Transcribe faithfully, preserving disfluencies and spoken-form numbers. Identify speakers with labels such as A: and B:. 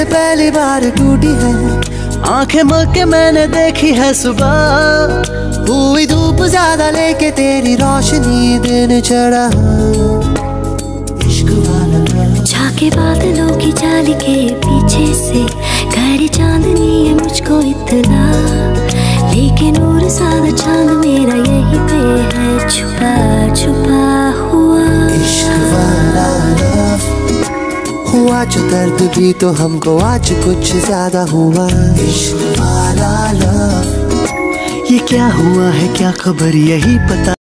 A: से पहली बार टूटी है, आंखें मल के मैंने देखी है सुबह, हुई धूप ज्यादा लेके तेरी रोशनी दिन चढ़ा। इश्क वाला
B: झाके बादलों की जाली के पीछे से गहरी चांदनी है मुझको इतना, लेकिन नूर सादा चांद मेरा यही पे है छुपा छुपा हुआ।
A: इश्क वाला लव हुआ जो दर्द भी तो हमको आज कुछ ज्यादा हुआ। इश्क वाला लव ये क्या हुआ है क्या खबर यही पता